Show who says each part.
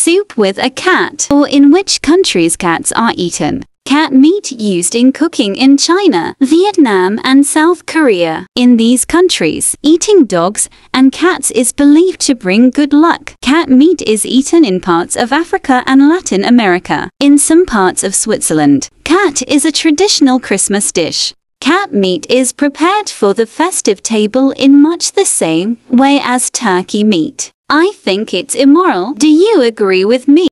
Speaker 1: soup with a cat? Or in which countries cats are eaten? Cat meat used in cooking in China, Vietnam, and South Korea. In these countries, eating dogs and cats is believed to bring good luck. Cat meat is eaten in parts of Africa and Latin America. In some parts of Switzerland, cat is a traditional Christmas dish. Cat meat is prepared for the festive table in much the same way as turkey meat. I think it's immoral. Do you agree with me?